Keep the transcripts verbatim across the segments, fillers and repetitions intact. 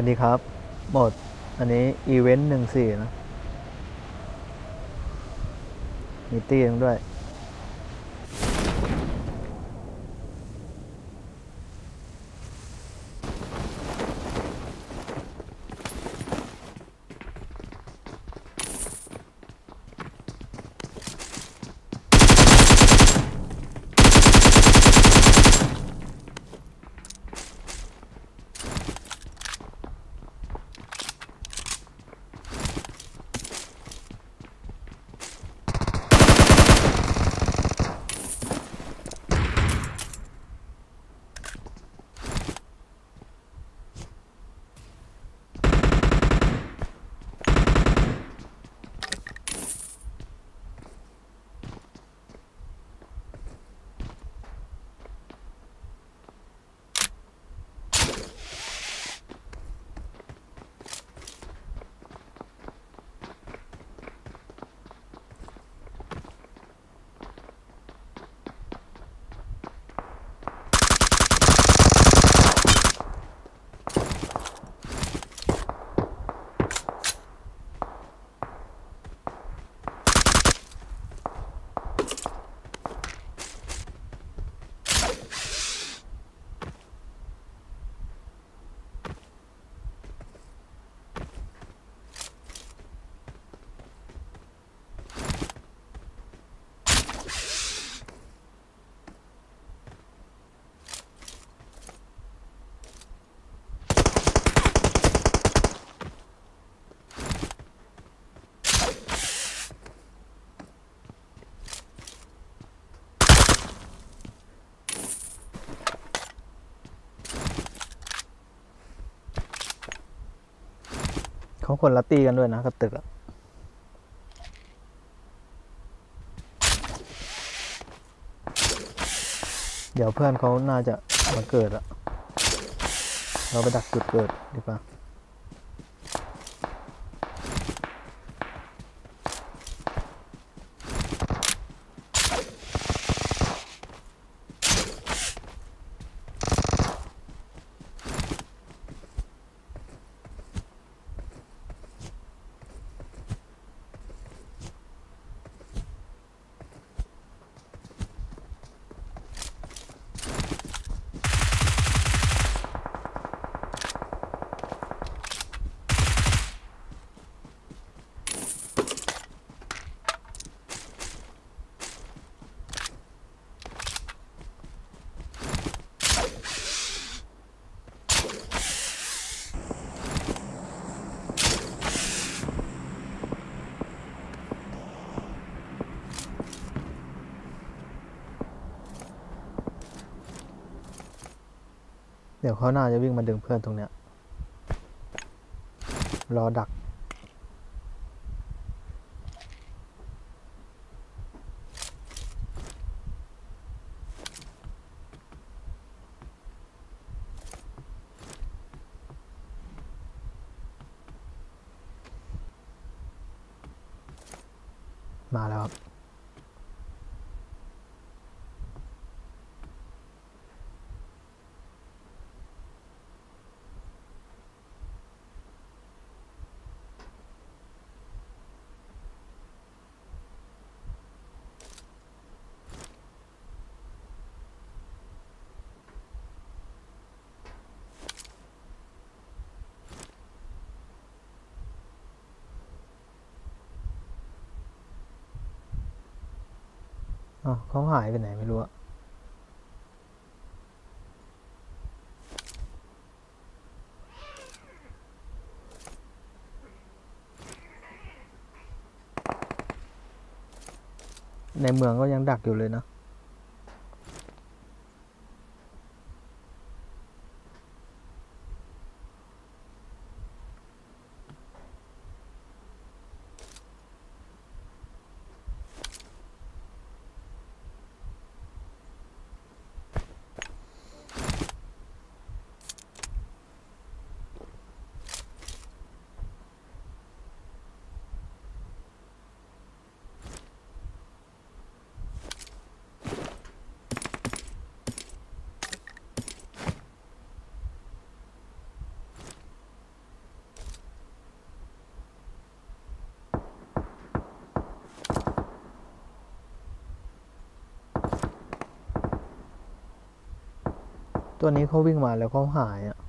สวัสดีครับหมดอันนี้อีเวนต์หนึ่งสี่นะมีตี้นึงด้วยเขาคนละตี้กันด้วยนะกับตึกอะเดี๋ยวเพื่อนเขาน่าจะมาเกิดอะเราไปดักจุดเกิดดีกว่าเดี๋ยวเขาน่าจะวิ่งมาดึงเพื่อนตรงเนี้ยรอดักมาแล้วครับอ๋อเขาหายไปไหนไม่รู้อะในเมืองก็ยังดักอยู่เลยนะตัวนี้เขาวิ่งมาแล้วเขาหายอ่ะ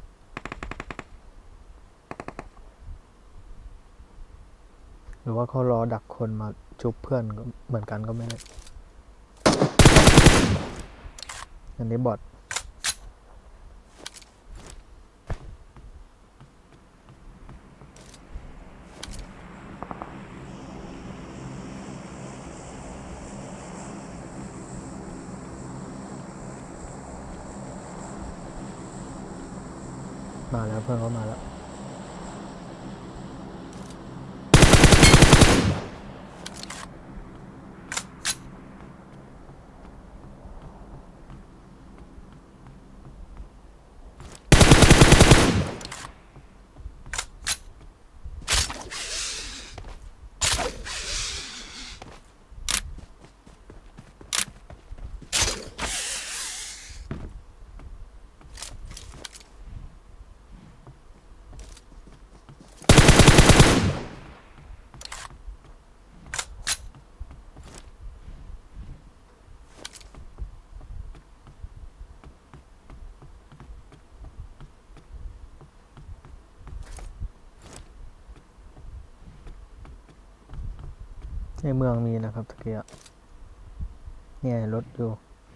หรือว่าเขารอดักคนมาชุบเพื่อนก็เหมือนกันก็ไม่ได้อันนี้บอทมาแล้วเพื่อนเขามาแล้วในเมืองมีนะครับตะเกียบเนี่ยรถอยู่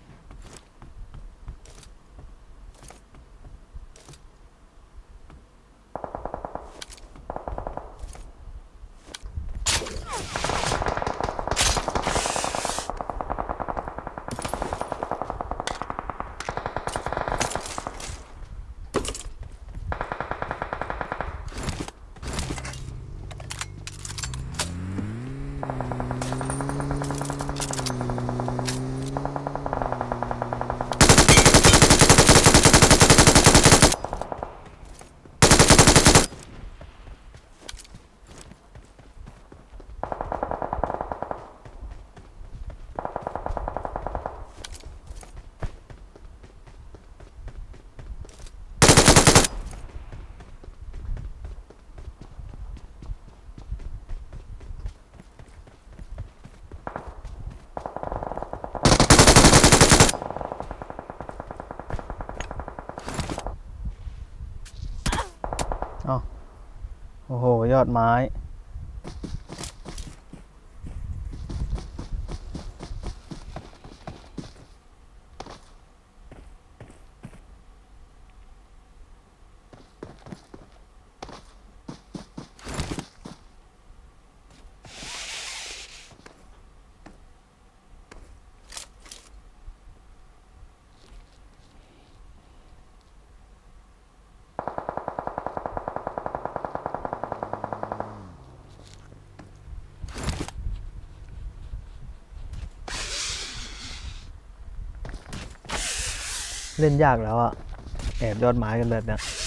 อ๋อโอ้โหยอดไม้เล่นยากแล้วอะแอบยอดไม้กันแบบเนี้ย